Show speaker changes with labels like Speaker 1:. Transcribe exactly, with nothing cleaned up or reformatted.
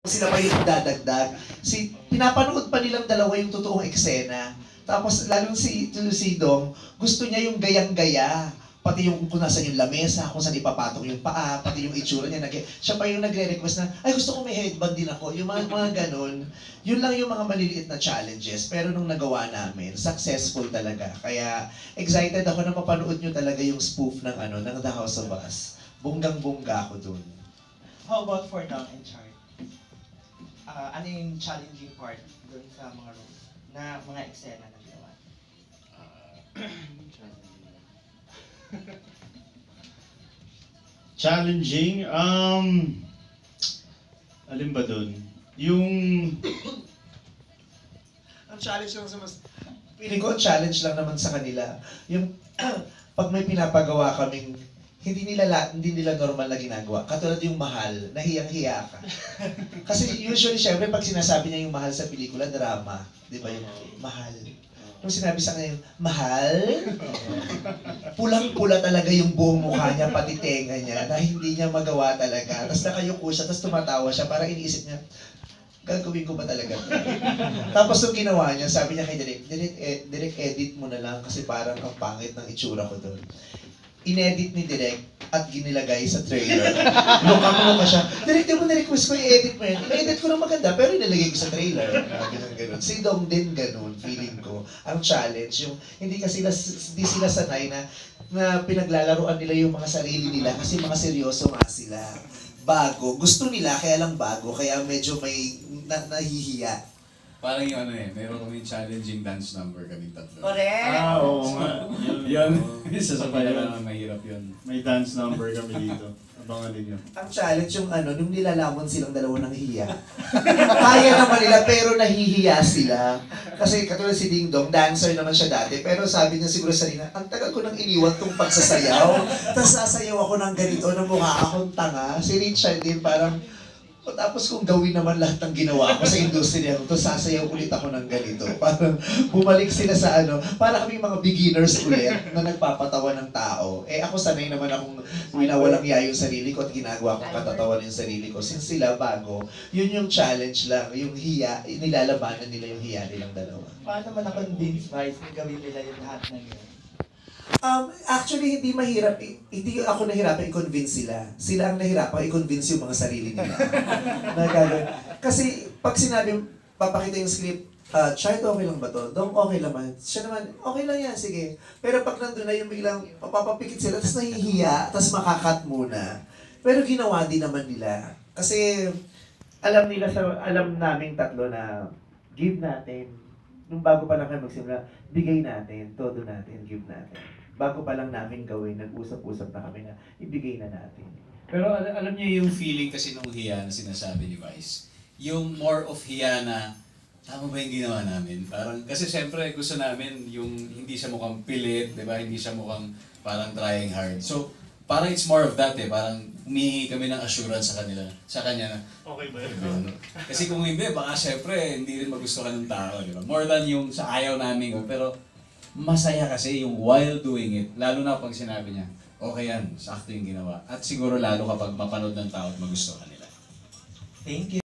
Speaker 1: Sila pa yung dadagdag. Si, pinapanood pa nilang dalawa yung totoong eksena. Tapos, lalong si, si Dong, gusto niya yung gayang-gaya. Pati yung kung nasan yung lamesa, kung saan ipapatong yung paa, pati yung itsura niya. Nag siya pa yung nagre-request na, ay gusto ko may headband din ako. Yung mga, mga ganun, yun lang yung mga maliliit na challenges. Pero nung nagawa namin, successful talaga. Kaya excited ako na mapanood nyo talaga yung spoof ng, ano, ng The House of Us. Bunggang-bungga ako dun.
Speaker 2: How about for Dong and Chart? Uh, ano yung challenging part dun sa mga roles na mga eksena na ginawa?
Speaker 3: Challenging? Um, alin ba dun? Yung...
Speaker 1: Ang challenge lang sa mas... Piling ko, challenge lang naman sa kanila. Yung pag may pinapagawa kaming hindi nila hindi nila normal na ginagawa. Katulad yung mahal, nahiyang-hiya ka. Kasi usually, syempre, pag sinasabi niya yung mahal sa pelikula, drama. Di ba yung mahal? Nung sinabi sa kanya yung, mahal? Pulang-pula talaga yung buong mukha niya, pati tenga niya, na hindi niya magawa talaga. Tapos nakayuko siya, tapos tumatawa siya, para iniisip niya, gagawin ko ba talaga? Tapos nung ginawa niya, sabi niya kay Direk, Direk, eh, Direk, edit mo na lang kasi parang ang pangit ng itsura ko doon. Inedit ni Direk at ginilagay sa trailer. Lukang-luka siya. Direk, di mo na-request ko i-edit mo yan. I-edit ko ng maganda, pero inilagay ko sa trailer. Ganun, ganun. Si Dong din ganun, feeling ko. Ang challenge, yung hindi kasi sila, hindi sila sanay na, na pinaglalaruan nila yung mga sarili nila kasi mga seryoso nga sila. Bago. Gusto nila, kaya lang bago. Kaya medyo may na, nahihiya.
Speaker 4: Parang yung ano eh, meron kaming challenging dance number kaming tatlo.
Speaker 2: Correct!
Speaker 3: Ah, oo nga.
Speaker 4: Yun, isa sa pala mahirap yun.
Speaker 3: May dance number kami dito. Abangan ninyo.
Speaker 1: Ang challenge yung ano, nung nilalamon silang dalawa ng hiya. Kaya naman nila, pero nahihiya sila. Kasi katulad si Dingdong, dancer naman siya dati, pero sabi niya siguro sa rin, ang tagal ko nang iniwan tong pagsasayaw. Tapos sasayaw ako ng ganito na mukha akong tanga. Si Richard din parang, o tapos kung gawin naman lahat ng ginawa ko sa industriya ko, to sasayaw ulit ako ng ganito. Parang bumalik sila sa ano, para kami mga beginners ulit na nagpapatawa ng tao. Eh ako sanay naman akong winawalang iya yung sarili ko at ginagawa kong katatawan yung sarili ko. Since sila bago, yun yung challenge lang, yung hiya, nilalabanan nila yung hiya nilang dalawa.
Speaker 2: Paano naman na-convince Vice na gawin nila yung lahat ng yun?
Speaker 1: Um, actually, hindi mahirap, hindi ako nahirapan i-convince sila. Sila ang nahirapan i-convince yung mga sarili nila. Na gagawin. Kasi pag sinabi, papakita yung script, uh, Chart, okay lang ba to? Dong, okay naman. Siya naman, okay lang yan, sige. Pero pag nandun na yung biglang papapikit sila, tapos nahihiya, tapos makakat muna. Pero ginawa din naman nila. Kasi alam nila, sa alam naming tatlo na give natin. Nung bago pa lang kayo magsimula, bigay natin, todo natin, give natin. Bago pa lang namin gawin, nag-usap-usap na kami na ibigay na natin.
Speaker 4: Pero al alam niyo yung feeling kasi nung hiya na sinasabi ni Vice, yung more of hiya na, tama ba yung ginawa namin? Parang, kasi siyempre gusto namin yung hindi siya mukhang pilit, di ba? Hindi siya mukhang parang trying hard. So, parang it's more of that eh, parang humihingi kami ng assurance sa kanila, sa kanya na,
Speaker 3: Okay ba yun?
Speaker 4: kasi kung hindi, baka syempre hindi rin magustuhan ng tao, di ba? More than yung sa ayaw namin, pero masaya kasi yung while doing it, lalo na pag sinabi niya, okay yan, sakto yung ginawa. At siguro lalo kapag mapanood ng tao at magustuhan nila.
Speaker 2: Thank you.